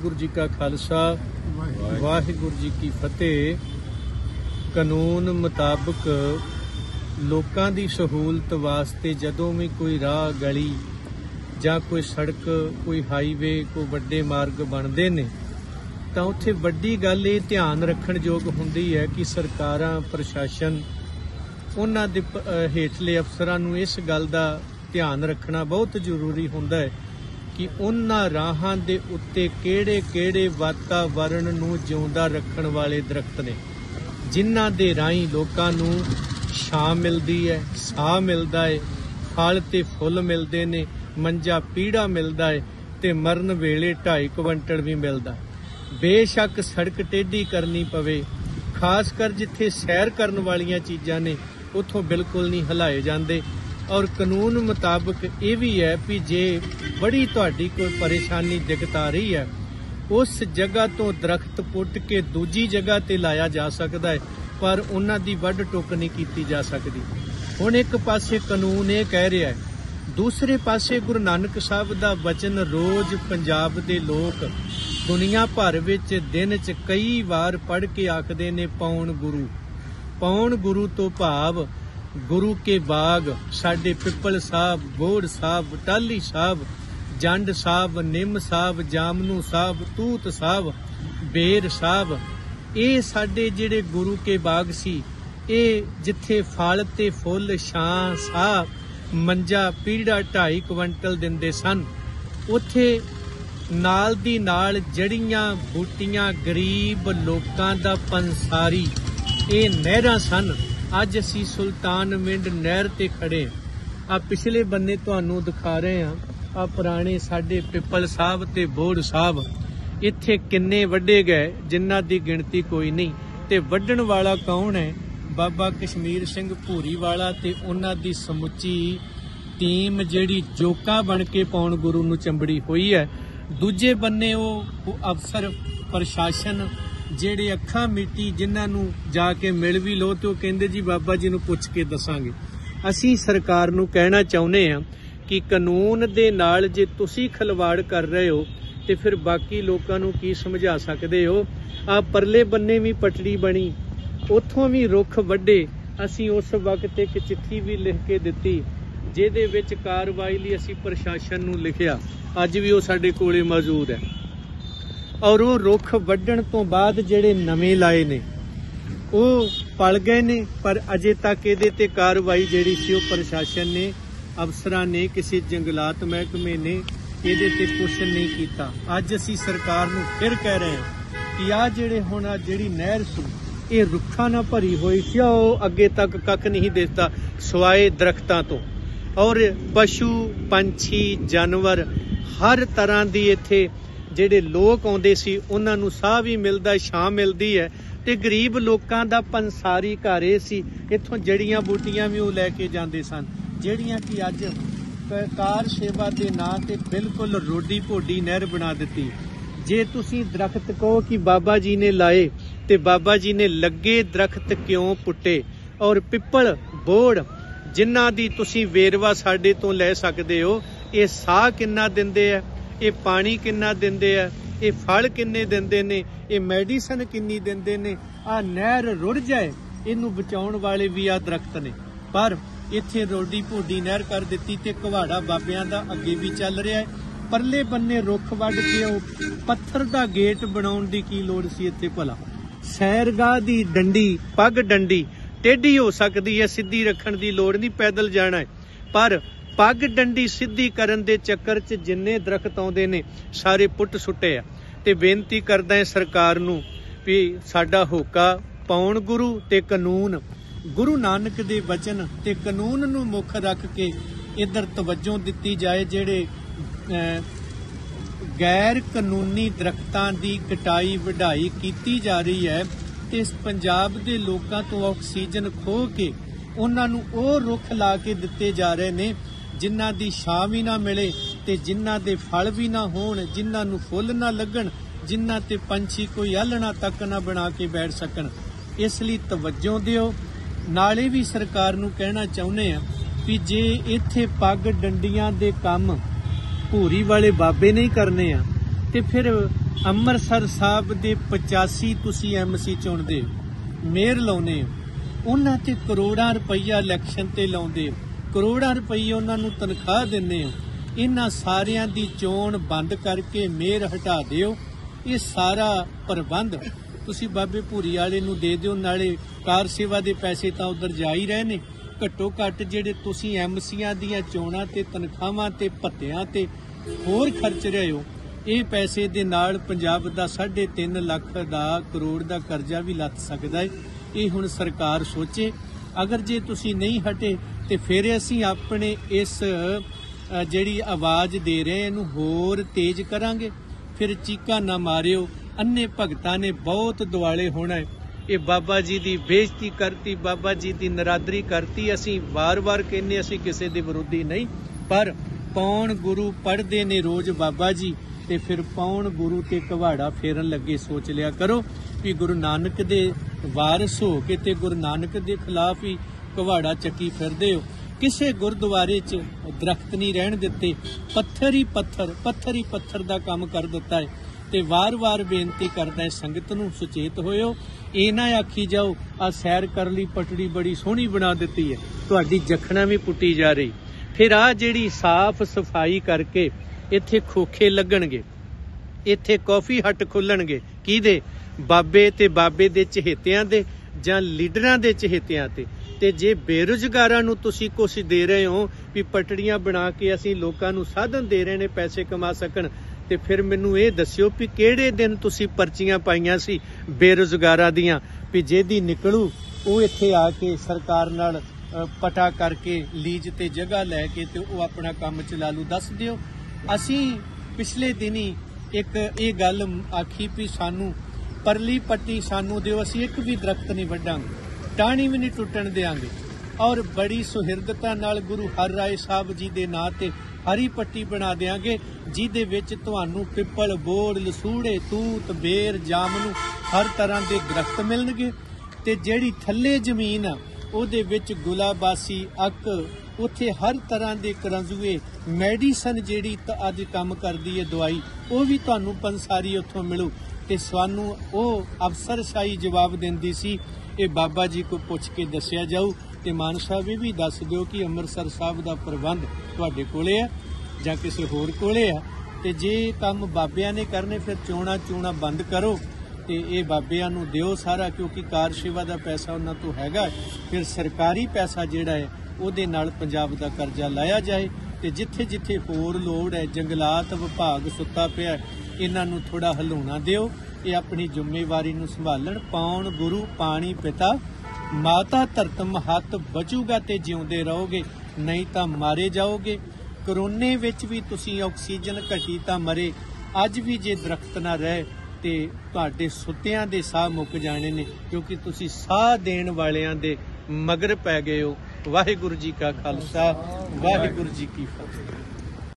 वाहिगुरू जी का खालसा वाहिगुरू जी की फतेह। कानून मुताबिक लोगों की सहूलत वास्ते जदों भी कोई राह गली जां कोई सड़क कोई हाईवे कोई वड्डे मार्ग बनते ने तो उत्थे वड्डी गल ये ध्यान रखण योग हुंदी है कि सरकारां प्रशासन उन्हां दे हेठले अफसरां नूं इस गल दा ध्यान रखना बहुत जरूरी हुंदा है कि उन्हां राहां दे उत्ते किहड़े किहड़े वातावरण नूं जिउंदा रखण वाले दरख्त ने जिन्हां दे राहीं लोकां नूं छां मिलदी है, साह मिलदा है, फल ते फुੱਲ मिलदे ने, मंजा पीड़ा मिलदा है ते मरण वेले 2.5 क्विंटल भी मिलदा। बेशक सड़क टेढ़ी करनी पवे, खासकर जिथे सैर करन वालियां चीज़ां ने उत्थों बिल्कुल नहीं हिलाए जांदे। और कानून मुताबिक ये भी है कि जे बड़ी तुहाडी कोई परेशानी दिक्कत आ रही है उस जगह तो दरख्त पुट के दूजी जगह ते लाया जा सकता है, पर उन्हां दी वढ टुक नहीं की जा सकती। हुण एक पासे कानून ये कह रहा है, दूसरे पासे गुरु नानक साहब दा वचन रोज पंजाब दे लोग दुनिया भर विच दिन च कई वार पढ़ के आखदे ने पौण गुरु। पौण गुरु तो भाव गुरु के बाग साडे पिपल साहब, बोड़ साहब, टाली साहब, जंड साहब, निम साहब, जामनू साहब, तूत साहब, बेर साहब, ये साडे जिहड़े गुरु के बाग सी ये जिथे फल ते फुੱਲ छां साह मंजा पीड़ा 2.5 क्विंटल दिंदे सन उत्थे नाल दी नाल जड़ियां बूटियां गरीब लोकां दा पंसारी ये नहरां सन। अज असी सुल्तानविंड नहर ते खड़े आ पिछले बन्ने तुहानू दिखा रहे हैं आ पुराने साडे पिपल साहब ते बोड़ साहब इत्थे किन्ने वड्डे गए जिन्हां दी गिणती कोई नहीं। ते वड्डण वाला कौन है? बाबा कश्मीर सिंह भूरीवाला ते उन्हां दी समुची टीम जिहड़ी जोका बन के पौण गुरु नूं चंबड़ी हुई है। दूजे बन्ने वो अफसर प्रशासन ਜਿਹੜੇ ਅੱਖਾਂ ਮਿੱਟੀ ਜਿਨ੍ਹਾਂ ਨੂੰ ਜਾ ਕੇ ਮਿਲ ਵੀ ਲੋ ਤੇ ਉਹ ਕਹਿੰਦੇ ਜੀ ਬਾਬਾ ਜੀ ਨੂੰ ਪੁੱਛ ਕੇ ਦੱਸਾਂਗੇ। ਅਸੀਂ ਸਰਕਾਰ ਨੂੰ ਕਹਿਣਾ ਚਾਹੁੰਦੇ ਹਾਂ ਕਿ ਕਾਨੂੰਨ ਦੇ ਨਾਲ ਜੇ ਤੁਸੀਂ ਖਿਲਵਾੜ ਕਰ ਰਹੇ ਹੋ ਤੇ ਫਿਰ ਬਾਕੀ ਲੋਕਾਂ ਨੂੰ ਕੀ ਸਮਝਾ ਸਕਦੇ ਹੋ? ਆ ਪਰਲੇ ਬੰਨੇ ਵੀ ਪਟੜੀ ਬਣੀ, ਉੱਥੋਂ ਵੀ ਰੁੱਖ ਵੱਡੇ। ਅਸੀਂ ਉਸ ਵਕਤ ਇੱਕ ਚਿੱਠੀ ਵੀ ਲਿਖ ਕੇ ਦਿੱਤੀ ਜਿਹਦੇ ਵਿੱਚ ਕਾਰਵਾਈ ਲਈ ਅਸੀਂ ਪ੍ਰਸ਼ਾਸਨ ਨੂੰ ਲਿਖਿਆ, ਅੱਜ ਵੀ ਉਹ ਸਾਡੇ ਕੋਲੇ ਮੌਜੂਦ ਹੈ। और वो रुख वड्डण तो बाद जिहड़े नवें लाए ने वो पल गए ने, पर अजे तक इहदे ते कार्रवाई जिहड़ी सी वो प्रशासन ने अफसरां ने किसी जंगलात महकमे ने इहदे ते कुछ नहीं कीता। अज असीं सरकार नूं फिर कह रहे हैं कि आ जिहड़े हुण आ जिहड़ी नहर सी ये रुखां नाल भरी होई सी, ਉਹ ਅੱਗੇ तक कख नहीं दिसदा सिवाए दरख्तां तो। और पशु पंछी जानवर हर तरह की इत्थे ਜਿਹੜੇ ਲੋਕ ਆਉਂਦੇ ਸੀ ਉਹਨਾਂ ਨੂੰ ਸਾਹ ਵੀ ਮਿਲਦਾ, ਛਾਂ ਮਿਲਦੀ ਹੈ ਤੇ ਗਰੀਬ ਲੋਕਾਂ ਦਾ ਪੰਸਾਰੀ ਘਰ ਇਹ ਸੀ। ਇੱਥੋਂ ਜੜੀਆਂ ਬੂਟੀਆਂ ਵੀ ਉਹ ਲੈ ਕੇ ਜਾਂਦੇ ਸਨ ਜਿਹੜੀਆਂ ਕਿ ਅੱਜ ਕਾਰ ਸੇਵਾ ਦੇ ਨਾਂ ਤੇ ਬਿਲਕੁਲ ਰੋਡੀ ਭੋਡੀ ਨਹਿਰ ਬਣਾ ਦਿੱਤੀ। ਜੇ ਤੁਸੀਂ ਦਰਖਤ ਕਹੋ ਕਿ ਬਾਬਾ ਜੀ ਨੇ ਲਾਏ ਤੇ ਬਾਬਾ ਜੀ ਨੇ ਲੱਗੇ ਦਰਖਤ ਕਿਉਂ ਪੁੱਟੇ? ਔਰ ਪਿੱਪਲ ਬੋੜ ਜਿਨ੍ਹਾਂ ਦੀ ਤੁਸੀਂ ਵੇਰਵਾ ਸਾਡੇ ਤੋਂ ਲੈ ਸਕਦੇ ਹੋ, ਇਹ ਸਾਹ ਕਿੰਨਾ ਦਿੰਦੇ ਆ, ये पानी किन्ना दिंदे आ, ये फल किन्ने दिंदे ने, ये मैडिसन किन्नी दिंदे ने। आ नहर रुड़ जाए इनू बचाउण वाले भी आ दरख्त ने, पर इत्थे रोडी भोडी नहर कर दित्ती ते घवाड़ा बाबियां दा अगे भी चल रहा है। परले बन्ने रुख वड्ड के ओ पत्थर दा गेट बनाउण दी की लोड़ सी इत्थे भला? सैरगाह दी डंडी पग डंडी टेढ़ी हो सकदी है, सिद्धी रखण दी लोड़ नहीं, पैदल जाना है। पर पग डंडी सीधी करन दे चक्कर च जिन्ने दरख्त आउंदे ने सारे पुट सुट्टे आ। ते बेनती करदा है सरकार नूं भी साडा होका पौण गुरु ते कानून गुरु नानक दे वचन ते कानून नूं मुख रख के इधर तवज्जो दित्ती जाए। जिहड़े गैर कानूनी दरख्तां दी कटाई वढाई कीती जा रही है ते इस पंजाब दे लोकां तो ऑक्सीजन खो के उन्हां नूं ओह रुख ला के दित्ते जा रहे ने जिन्हां दी छां भी ना मिले ते जिन्हां दे फल भी ना होण, जिन्हां नूं फुੱਲ ना लगण, जिन्हां ते पंछी कोई आलणा तक ना बना के बैठ सकण। इसलिए तवज्जो दिओ। नाले भी सरकार नूं कहना चाहुंदे आ कि जे इत्थे पग डंडियां दे काम भूरी वाले बाबे नहीं करने आ ते फिर ਅੰਮ੍ਰਿਤਸਰ ਸਾਹਿਬ ਦੇ 85 ਤੁਸੀਂ ਐਮਸੀ ਚੁਣਦੇ, ਮੇਅਰ ਲਾਉਨੇ, ਉਹਨਾਂ ਤੇ ਕਰੋੜਾਂ ਰੁਪਈਆ ਇਲੈਕਸ਼ਨ ਤੇ ਲਾਉਂਦੇ, ਕਰੋੜਾਂ ਰੁਪਈਏ ਉਹਨਾਂ ਨੂੰ ਤਨਖਾਹ ਦਿੰਦੇ ਹੋ। ਇਹਨਾਂ ਸਾਰਿਆਂ ਦੀ ਚੋਣ ਬੰਦ ਕਰਕੇ ਮੇਅਰ ਹਟਾ ਦਿਓ। ਇਹ ਸਾਰਾ ਪ੍ਰਬੰਧ ਤੁਸੀਂ ਬਾਬੇ ਭੂਰੀ ਵਾਲੇ ਨੂੰ ਦੇ ਦਿਓ, ਨਾਲੇ ਕਾਰ ਸੇਵਾ ਦੇ ਪੈਸੇ ਤਾਂ ਉਧਰ ਜਾ ਹੀ ਰਹੇ ਨੇ। ਘੱਟੋ ਘੱਟ ਜਿਹੜੇ ਤੁਸੀਂ ਐਮਸੀਆਂ ਦੀਆਂ ਚੋਣਾਂ ਤੇ ਤਨਖਾਹਾਂ ਤੇ ਭੱਤਿਆਂ ਤੇ ਹੋਰ ਖਰਚ ਰਹੇ ਹੋ, ਇਹ ਪੈਸੇ ਦੇ ਨਾਲ ਪੰਜਾਬ ਦਾ 3.5 ਲੱਖ ਦਾ ਕਰੋੜ ਦਾ ਕਰਜ਼ਾ ਵੀ ਲੱਥ ਸਕਦਾ ਹੈ। ਇਹ ਹੁਣ ਸਰਕਾਰ ਸੋਚੇ। ਅਗਰ ਜੇ ਤੁਸੀਂ ਨਹੀਂ ਹਟੇ ਤੇ ਫਿਰ ਅਸੀਂ ਆਪਣੇ ਇਸ ਜਿਹੜੀ ਆਵਾਜ਼ ਦੇ ਰਹੇ ਇਹਨੂੰ ਹੋਰ ਤੇਜ਼ ਕਰਾਂਗੇ। ਫਿਰ ਚੀਕਾਂ ਨਾ ਮਾਰਿਓ, ਅੰਨੇ ਭਗਤਾਂ ਨੇ ਬਹੁਤ ਦੁਆਲੇ ਹੋਣਾ ਹੈ। ਇਹ ਬਾਬਾ ਜੀ ਦੀ ਬੇਇੱਜ਼ਤੀ ਕਰਤੀ, ਬਾਬਾ ਜੀ ਦੀ ਨਰਾਦਰੀ ਕਰਤੀ। ਅਸੀਂ ਵਾਰ-ਵਾਰ ਕਹਿੰਦੇ ਅਸੀਂ ਕਿਸੇ ਦੇ ਵਿਰੋਧੀ ਨਹੀਂ, ਪਰ ਪੌਣ ਗੁਰੂ ਪੜ੍ਹਦੇ ਨੇ ਰੋਜ਼ ਬਾਬਾ ਜੀ, ਤੇ ਫਿਰ ਪੌਣ ਗੁਰੂ ਤੇ ਘਵਾੜਾ ਫੇਰਨ ਲੱਗੇ। ਸੋਚ ਲਿਆ ਕਰੋ ਵੀ ਗੁਰੂ ਨਾਨਕ ਦੇ ਵਾਰਿਸ ਹੋ ਕੇ ਤੇ ਗੁਰੂ ਨਾਨਕ ਦੇ ਖਿਲਾਫ ਹੀ ਘਵਾੜਾ ਚੱਕੀ ਫਿਰਦੇ ਹੋ। ਕਿਸੇ ਗੁਰਦੁਆਰੇ 'ਚ ਦਰਖਤ ਨਹੀਂ ਰਹਿਣ ਦਿੱਤੇ, ਪੱਥਰ ਹੀ ਪੱਥਰ ਦਾ ਕੰਮ ਕਰ ਦਿੱਤਾ ਹੈ। ਤੇ ਵਾਰ-ਵਾਰ ਬੇਨਤੀ ਕਰਦਾ ਹੈ ਸੰਗਤ ਨੂੰ, ਸੁਚੇਤ ਹੋਇਓ। ਇਹ ਨਾ ਆਖੀ ਜਾਓ ਆ ਸੈਰ ਕਰਨ ਲਈ ਪਟੜੀ ਬੜੀ ਸੋਹਣੀ ਬਣਾ ਦਿੱਤੀ ਹੈ, ਤੁਹਾਡੀ ਜਖਣਾ ਵੀ ਪੁੱਟੀ ਜਾ ਰਹੀ। ਫਿਰ ਆ ਜਿਹੜੀ ਸਾਫ਼ ਸਫਾਈ ਕਰਕੇ ਇੱਥੇ ਖੋਖੇ ਲੱਗਣਗੇ, ਇੱਥੇ ਕਾਫੀ ਹੱਟ ਖੁੱਲਣਗੇ, ਕਿਹਦੇ? ਬਾਬੇ ਤੇ ਬਾਬੇ ਦੇ ਚਹੇਤਿਆਂ ਦੇ ਜਾਂ ਲੀਡਰਾਂ ਦੇ ਚਹੇਤਿਆਂ ਤੇ ਜੇ ਬੇਰੁਜ਼ਗਾਰਾਂ ਨੂੰ ਤੁਸੀਂ ਕੁਛ ਦੇ ਰਹੇ ਹੋ ਵੀ ਪਟੜੀਆਂ ਬਣਾ ਕੇ ਅਸੀਂ ਲੋਕਾਂ ਨੂੰ ਸਾਧਨ ਦੇ ਰਹੇ ਨੇ ਪੈਸੇ ਕਮਾ ਸਕਣ, ਤੇ ਫਿਰ ਮੈਨੂੰ ਇਹ ਦੱਸਿਓ ਵੀ ਕਿਹੜੇ ਦਿਨ ਤੁਸੀਂ ਪਰਚੀਆਂ ਪਾਈਆਂ ਸੀ ਬੇਰੁਜ਼ਗਾਰਾਂ ਦੀਆਂ ਵੀ ਜਿਹਦੀ ਨਿਕਲੂ ਉਹ ਇੱਥੇ ਆ ਕੇ ਸਰਕਾਰ ਨਾਲ ਪਟਾ ਕਰਕੇ ਲੀਜ਼ ਤੇ ਜਗ੍ਹਾ ਲੈ ਕੇ ਤੇ ਉਹ ਆਪਣਾ ਕੰਮ ਚਲਾ ਲੂ। ਦੱਸ ਦਿਓ। ਅਸੀਂ ਪਿਛਲੇ ਦਿਨੀ ਇੱਕ ਇਹ ਗੱਲ ਆਖੀ ਵੀ ਸਾਨੂੰ ਪਰਲੀ ਪੱਟੀ ਸਾਨੂੰ ਦਿਓ, ਅਸੀਂ ਇੱਕ ਵੀ ਦਰਖਤ ਨਹੀਂ ਵੱਢਾਂਗੇ, ਟਾਹਣੀ ਵੀ ਨਹੀਂ ਟੁੱਟਣ ਦੇਵਾਂਗੇ। ਔਰ ਬੜੀ ਸੁਹਿਰਦਤਾ ਨਾਲ ਗੁਰੂ ਹਰਿਰਾਏ ਸਾਹਿਬ ਜੀ ਦੇ ਨਾਂ ਤੇ ਹਰੀ ਪੱਟੀ ਬਣਾ ਦੇਵਾਂਗੇ, ਜਿਹਦੇ ਵਿੱਚ ਤੁਹਾਨੂੰ ਪਿੱਪਲ, ਬੋੜ, ਲਸੂੜੇ, ਤੂਤ, ਬੇਰ, ਜਾਮਨੂੰ ਹਰ ਤਰ੍ਹਾਂ ਦੇ ਦਰਖਤ ਮਿਲਣਗੇ। ਤੇ ਜਿਹੜੀ ਥੱਲੇ ਜ਼ਮੀਨ ਆ ਉਹਦੇ ਵਿੱਚ ਗੁਲਾਬਾਸੀ, ਅੱਕ, ਉੱਥੇ ਹਰ ਤਰ੍ਹਾਂ ਦੇ ਕਰੰਜੂਏ, ਮੈਡੀਸਨ ਜਿਹੜੀ ਅੱਜ ਕੰਮ ਕਰਦੀ ਹੈ ਦਵਾਈ, ਉਹ ਵੀ ਤੁਹਾਨੂੰ ਪੰਸਾਰੀ ਉੱਥੋਂ ਮਿਲੂ। ਤੇ ਸਾਨੂੰ ਉਹ ਅਫਸਰਸ਼ਾਹੀ ਜਵਾਬ ਦਿੰਦੀ ਸੀ, ਇਹ ਬਾਬਾ ਜੀ ਕੋ ਪੁੱਛ ਕੇ ਦੱਸਿਆ ਜਾਊ। ਤੇ ਮਾਨ ਸਾਹਿਬ ਇਹ ਵੀ ਦੱਸ ਦਿਓ ਕਿ ਅੰਮ੍ਰਿਤਸਰ ਸਾਹਿਬ ਦਾ ਪ੍ਰਬੰਧ ਤੁਹਾਡੇ ਕੋਲੇ ਆ ਜਾਂ ਕਿਸੇ ਹੋਰ ਕੋਲੇ ਆ। ਤੇ ਜੇ ਕੰਮ ਬਾਬਿਆਂ ਨੇ ਕਰਨੇ ਫਿਰ ਚੋਣਾ ਬੰਦ ਕਰੋ ਤੇ ਇਹ ਬਾਬਿਆਂ ਨੂੰ ਦਿਓ ਸਾਰਾ, ਕਿਉਂਕਿ ਕਾਰ ਸੇਵਾ ਦਾ ਪੈਸਾ ਉਹਨਾਂ ਤੋਂ ਹੈਗਾ। ਫਿਰ ਸਰਕਾਰੀ ਪੈਸਾ ਜਿਹੜਾ ਹੈ ਉਹਦੇ ਨਾਲ ਪੰਜਾਬ ਦਾ ਕਰਜ਼ਾ ਲਾਇਆ ਜਾਏ। ਤੇ ਜਿੱਥੇ ਜਿੱਥੇ ਹੋਰ ਲੋੜ ਹੈ, ਜੰਗਲਾਤ ਵਿਭਾਗ ਸੁੱਤਾ ਪਿਆ, ਇਹਨਾਂ ਨੂੰ ਥੋੜਾ ਹਿਲਾਉਣਾ ਦਿਓ। ਇਹ ਆਪਣੀ ਜ਼ਿੰਮੇਵਾਰੀ ਨੂੰ ਸੰਭਾਲਣ। ਪਾਉਣ ਗੁਰੂ ਪਾਣੀ ਪਿਤਾ, ਮਾਤਾ ਧਰਤ ਮਹੱਤ, ਬਚੂਗਾ ਤੇ ਜਿਉਂਦੇ ਰਹੋਗੇ, ਨਹੀਂ ਤਾਂ ਮਾਰੇ ਜਾਓਗੇ। ਕਰੋਨੇ ਵਿੱਚ ਵੀ ਤੁਸੀਂ ਆਕਸੀਜਨ ਘਟੀ ਤਾਂ ਮਰੇ, ਅੱਜ ਵੀ ਜੇ ਦਰਖਤ ਨਾ ਰਹੇ ਤੇ ਤੁਹਾਡੇ ਸੁੱਤਿਆਂ ਦੇ ਸਾਹ ਮੁੱਕ ਜਾਣੇ ਨੇ, ਕਿਉਂਕਿ ਤੁਸੀਂ ਸਾਹ ਦੇਣ ਵਾਲਿਆਂ ਦੇ ਮਗਰ ਪੈ ਗਏ ਹੋ। ਵਾਹਿਗੁਰੂ ਜੀ ਕਾ ਖਾਲਸਾ, ਵਾਹਿਗੁਰੂ ਜੀ ਕੀ ਫਤਿਹ।